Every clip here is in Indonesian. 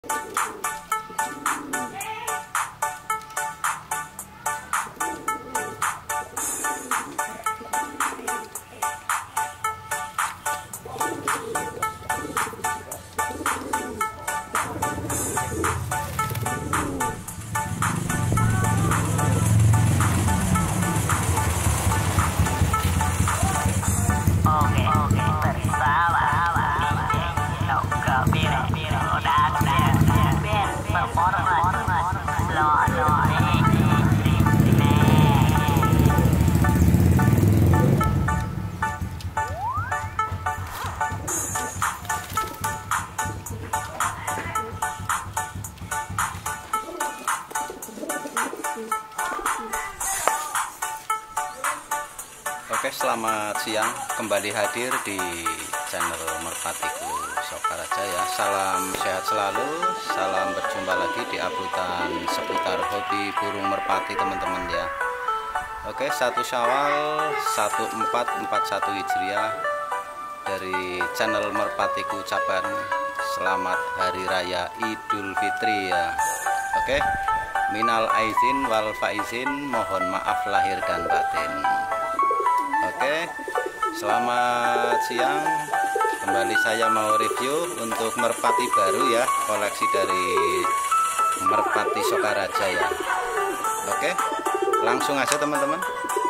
Oke, selamat siang, kembali hadir di channel Merpatiku Sokaraja ya. Salam sehat selalu, salam berjumpa lagi di uploadan seputar hobi burung merpati teman-teman ya. Oke, 1 Syawal 1441 Hijriah dari channel Merpatiku ucapan selamat hari raya Idul Fitri ya. Oke, minal aizin wal faizin, mohon maaf lahir dan batin. Oke, selamat siang. Kembali saya mau review untuk merpati baru ya, koleksi dari Merpati Sokaraja ya. Oke, langsung aja teman-teman.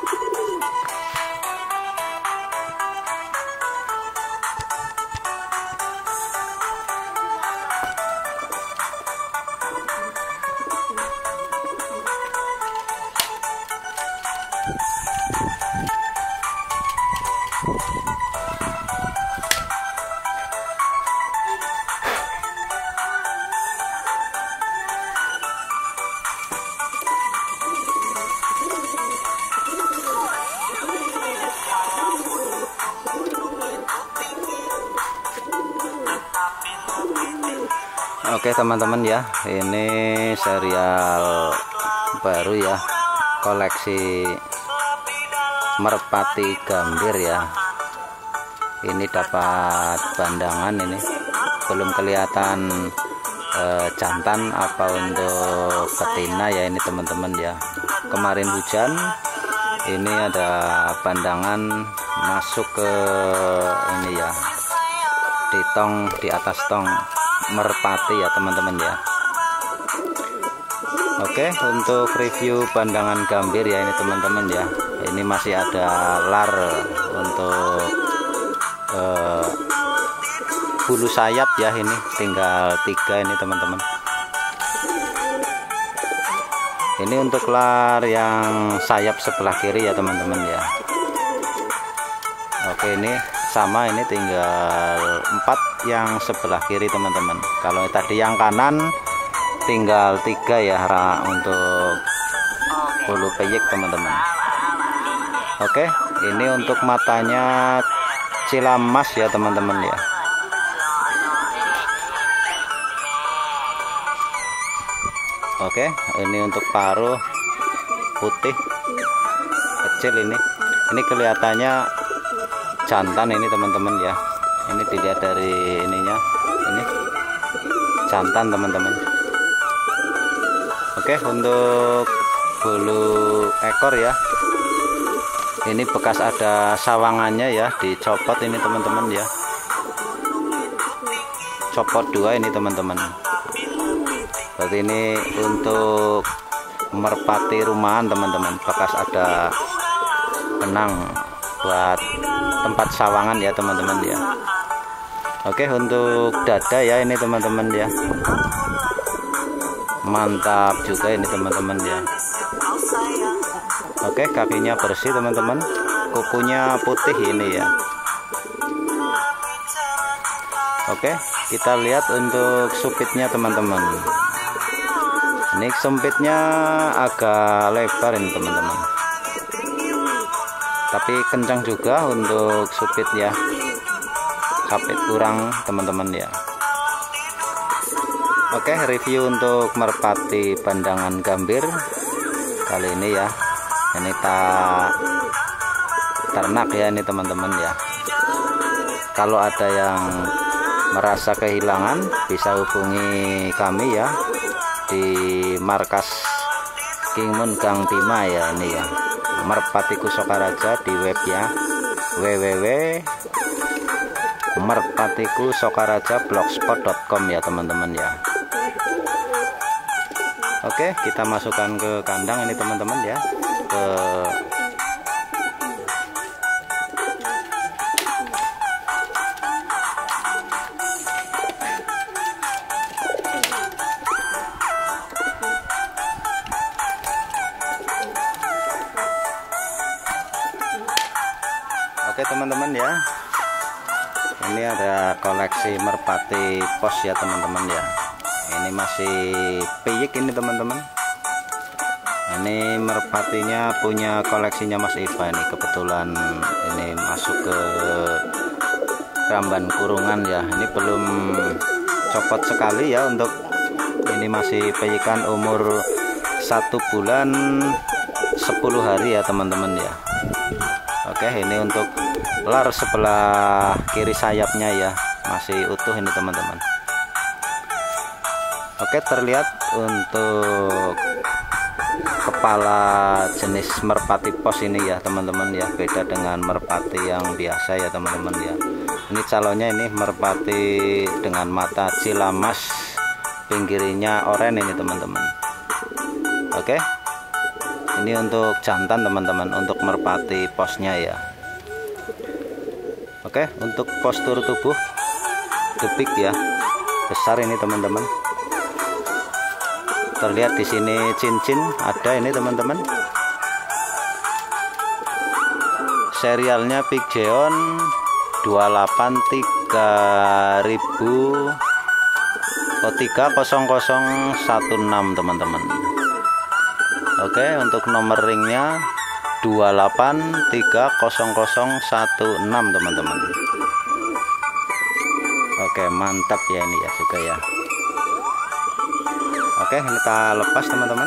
Oke teman-teman ya, ini serial baru ya, koleksi merpati gambir ya. Ini dapat bandangan, ini belum kelihatan jantan apa untuk betina ya ini teman-teman ya. Kemarin hujan, ini ada pandangan masuk ke ini ya, di tong, di atas tong merpati ya teman-teman ya. Oke, untuk review pandangan gambir ya ini teman-teman ya. Ini masih ada lar untuk bulu sayap ya, ini tinggal 3 ini teman-teman. Ini untuk lar yang sayap sebelah kiri ya teman-teman ya. Oke, ini sama, ini tinggal 4 yang sebelah kiri teman-teman. Kalau tadi yang kanan tinggal 3 ya untuk bulu peyik teman-teman. Oke, ini untuk matanya cilamas ya teman-teman ya. Oke, ini untuk paruh putih kecil, ini kelihatannya jantan ini teman-teman ya. Ini dilihat dari ininya, ini jantan teman-teman. Oke, untuk bulu ekor ya, ini bekas ada sawangannya ya, dicopot ini teman-teman ya. Copot 2 ini teman-teman. Berarti ini untuk merpati rumahan teman-teman, bekas ada benang buat tempat sawangan ya teman-teman ya. Oke, untuk dada ya ini teman-teman ya, mantap juga ini teman-teman ya. Oke, kakinya bersih teman-teman, kukunya putih ini ya. Oke, kita lihat untuk supitnya teman-teman. Ini sempitnya agak lebar ini teman-teman, tapi kencang juga untuk supit ya, kapit kurang teman-teman ya. Oke, review untuk merpati pandangan gambir kali ini ya. Ini ternak ya ini teman-teman ya. Kalau ada yang merasa kehilangan, bisa hubungi kami ya di markas Kingmun Gang Bima ya, ini ya Merpatiku Sokaraja di webnya www.merpatikusokaraja.blogspot.com ya teman-teman ya. Oke, kita masukkan ke kandang ini teman-teman ya, ke Oke teman-teman ya, ini ada koleksi merpati pos ya teman-teman ya. Ini masih piyik ini teman-teman. Ini merpatinya punya koleksinya Mas Iva ini, kebetulan ini masuk ke Ramban kurungan ya. Ini belum copot sekali ya, untuk ini masih piyikan umur 1 bulan 10 hari ya teman-teman ya. Oke, ini untuk lar sebelah kiri sayapnya ya, masih utuh ini teman-teman. Oke, terlihat untuk kepala jenis merpati pos ini ya teman-teman ya, beda dengan merpati yang biasa ya teman-teman ya. Ini calonnya ini merpati dengan mata cilamas, pinggirnya oranye ini teman-teman. Oke, ini untuk jantan teman-teman, untuk merpati posnya ya. Oke, untuk postur tubuh debik ya, besar ini teman-teman. Terlihat di sini cincin ada ini teman-teman. Serialnya Piggeon 283.00016 teman-teman. Oke, untuk nomor ringnya 2830016 teman-teman. Oke, mantap ya ini ya juga ya. Oke, ini kita lepas teman-teman.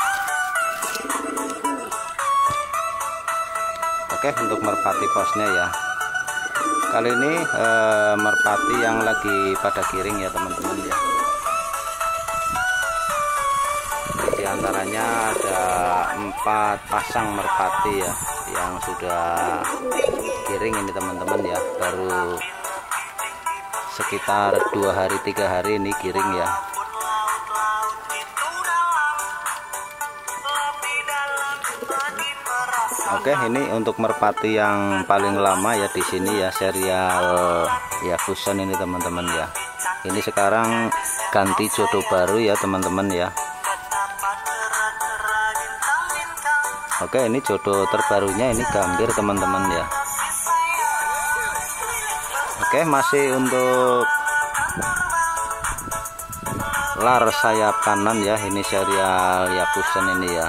Oke, untuk merpati posnya ya, kali ini merpati yang lagi pada giring ya teman-teman ya. Di antaranya ada 4 pasang merpati ya yang sudah giring ini teman-teman ya, baru sekitar 2 hari 3 hari ini giring ya. Oke, ini untuk merpati yang paling lama ya di sini ya, serial ya Fusion ini teman-teman ya. Ini sekarang ganti jodoh baru ya teman-teman ya. Oke, ini jodoh terbarunya ini Gambir teman-teman ya. Oke, masih untuk lar sayap kanan ya, ini serial ya Fusion ini ya.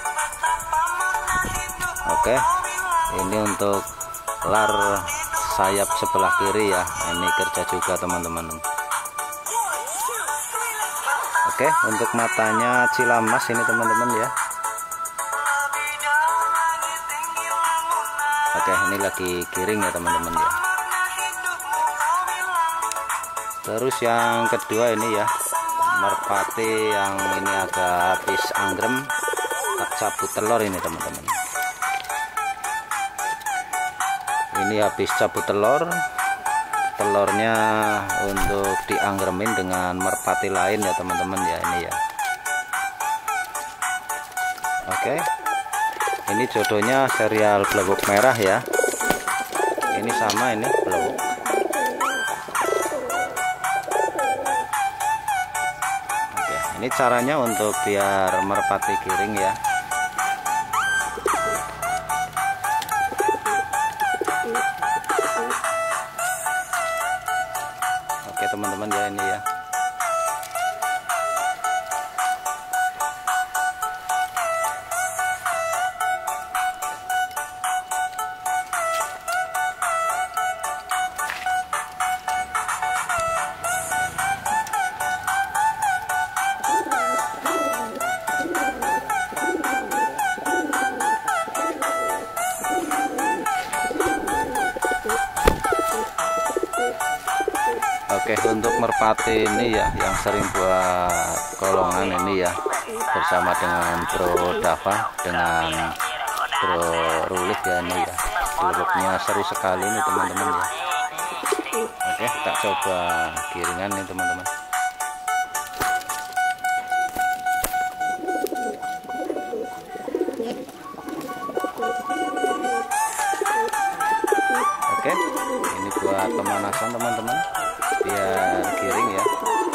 Oke, ini untuk lar sayap sebelah kiri ya, ini kerja juga teman-teman. Oke, untuk matanya cilamas ini teman-teman ya. Oke, ini lagi giring ya teman-teman ya. Terus yang kedua ini ya, merpati yang ini agak habis anggrem, tak cabut telur ini teman-teman. Ini habis cabut telur, telurnya untuk dianggremin dengan merpati lain ya teman-teman ya, ini ya. Oke, ini jodohnya serial blewuk merah ya. Ini sama ini blewuk. Oke, ini caranya untuk biar merpati giring ya. Oke teman-teman ya, ini ya. merpati ini ya, yang sering buat kolongan ini ya, bersama dengan Bro Dava, dengan Bro Rulik ya ini ya. Peluknya seru sekali nih teman-teman ya. Oke, kita coba giringan nih teman-teman. Oke, ini buat pemanasan teman-teman, biar giring ya.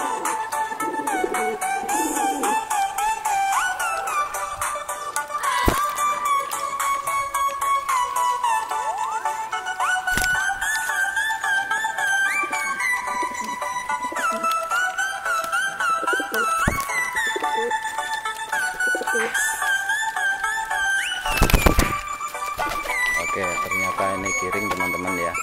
Oke, ternyata ini giring teman-teman ya.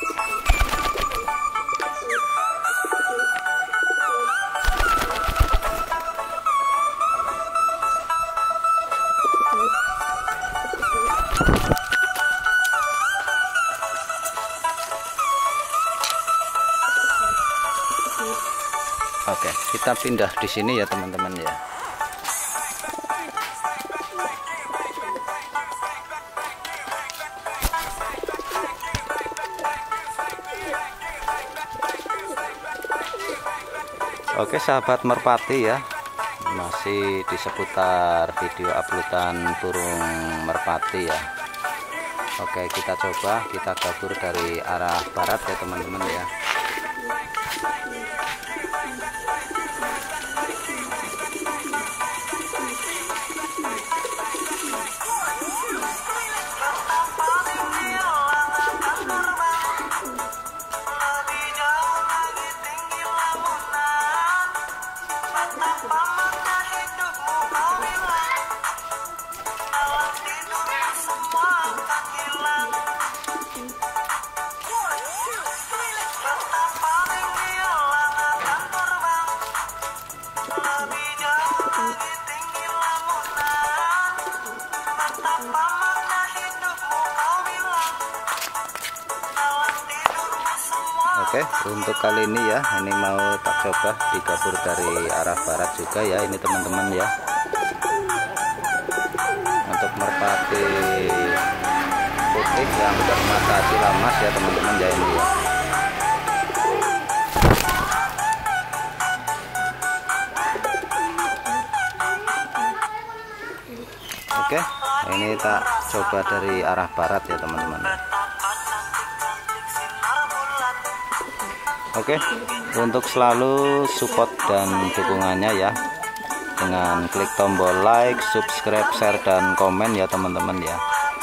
Oke, kita pindah di sini ya teman-teman ya. Oke sahabat merpati ya, masih di seputar video uploadan burung merpati ya. Oke, kita coba, kita kabur dari arah barat ya teman-teman ya. Oke, untuk kali ini ya, ini mau tak coba digabur dari arah barat juga ya, ini teman-teman ya. Untuk merpati putih yang bermata silamas ya teman-teman ya ini ya. Oke, ini tak coba dari arah barat ya teman-teman ya. Oke, untuk selalu support dan dukungannya ya, dengan klik tombol like, subscribe, share, dan komen ya teman-teman ya.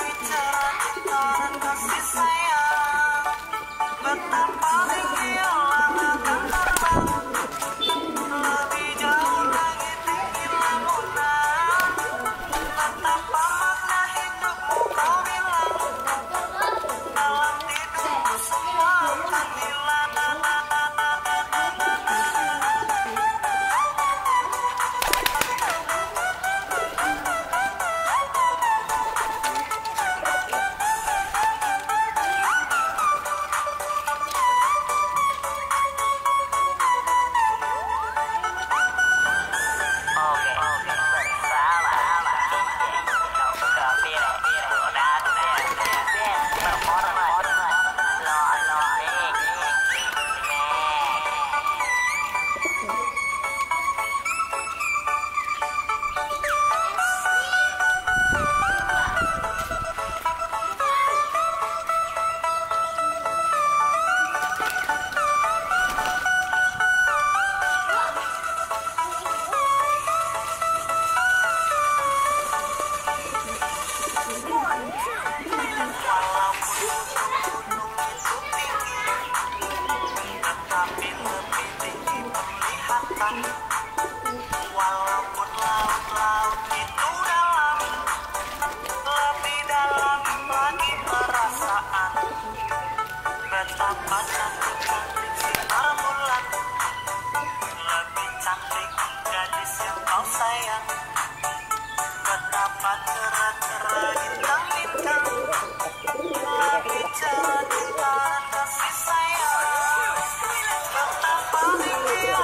Walaupun laut-laut itu dalam, lebih dalam lagi perasaan. Betapa cantik sinar bulan, lebih cantik gadis yang kau sayang. Betapa cerah-cerah bintang-bintang, lebih cerah cinta dan kasih sayang. Betapa tinggi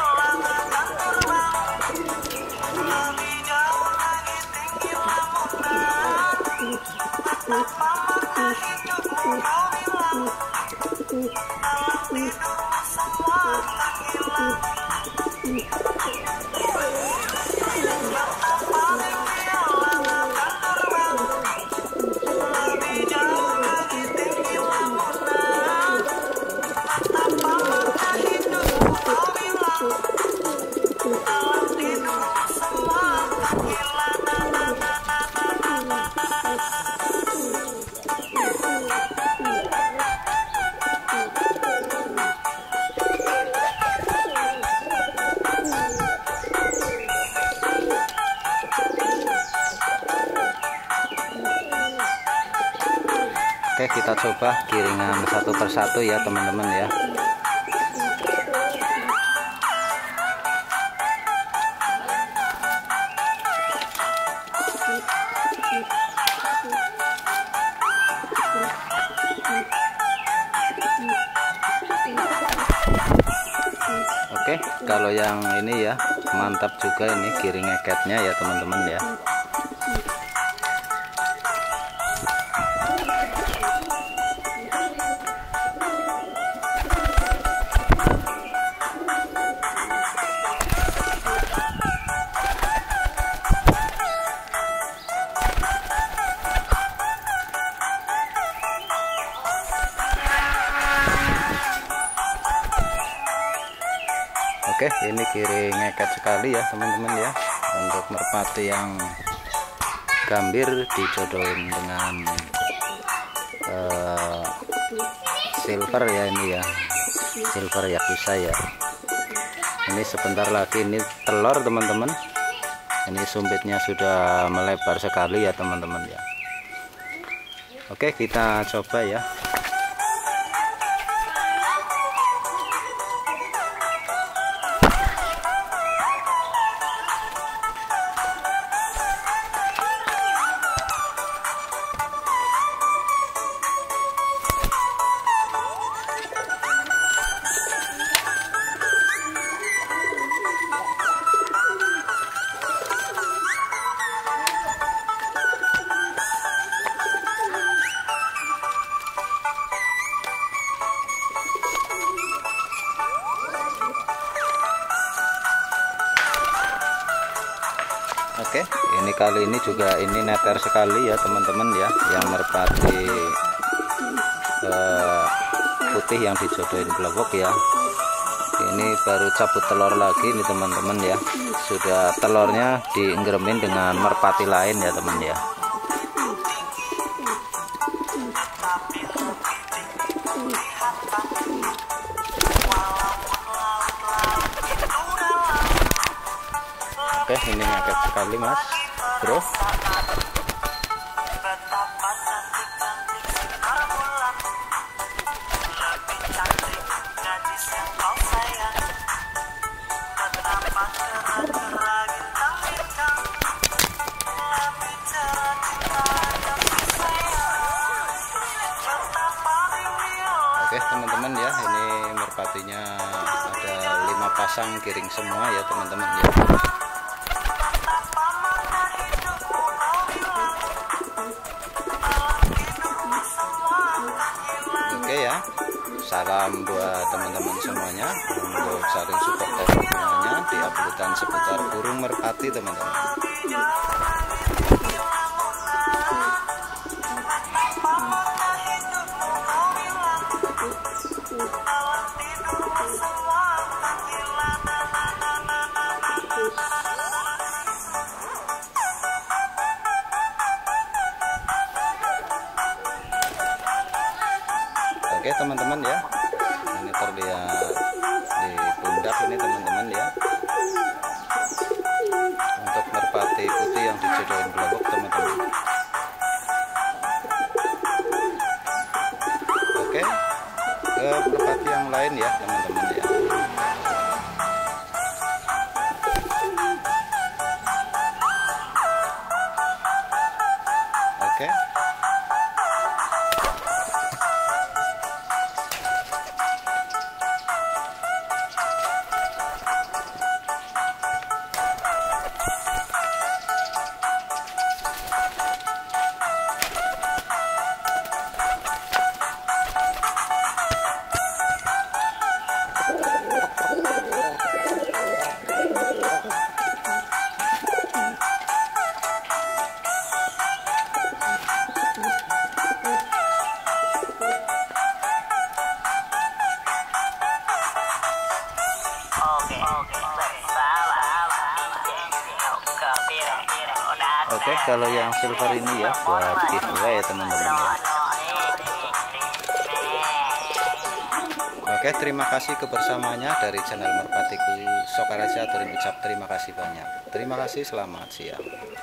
Betapa makna hidupmu kau bilang, dalam tidurmu semua terhilang. Betapa mimpi alam akan terbang, lebih jauh lagi tinggi lamunan. Betapa makna hidupmu kau bilang, dalam tidurmu semua terhilang. Oke, kita coba giringan satu persatu ya teman-teman ya. Oke, kalau yang ini ya mantap juga ini giring ngeketnya ya teman-teman ya. Oke, ini giring ngeket sekali ya teman-teman ya. Untuk merpati yang gambir dijodohin dengan silver ya, ini ya silver yakuza ya. Ini sebentar lagi ini telur teman-teman. Ini sumpitnya sudah melebar sekali ya teman-teman ya. Oke, kita coba ya. Oke, ini kali ini juga ini neter sekali ya teman-teman ya, yang merpati putih yang dijodohin blewok ya. Ini baru cabut telur lagi nih teman-teman ya. Sudah telurnya dienggeremin dengan merpati lain ya teman ya. Oke, ini ngeket sekali mas bro. Betapa cantik-cantik sinar bulan, lebih cantik gadis yang kau sayang. Betapa cerah-cerah bintang-bintang, lebih cerah cinta kasih sayang. Betapa mimpi alam. Oke teman-teman ya, ini merpatinya ada 5 pasang giring semua ya teman-teman ya. Oke ya, salam buat teman-teman semuanya untuk saling support dan dukungannya di uploadan seputar burung merpati teman-teman. Oke teman-teman ya, ini terlihat di pundak ini teman-teman ya, untuk merpati putih yang dijodohin blewok teman-teman. Oke, ke merpati yang lain ya teman-teman ya. Oke. Oke, kalau yang silver ini ya buat giveaway ya teman-teman ya. Oke, terima kasih kebersamaannya dari channel Merpatiku Sokaraja. Turun ucap terima kasih banyak. Terima kasih, selamat siang.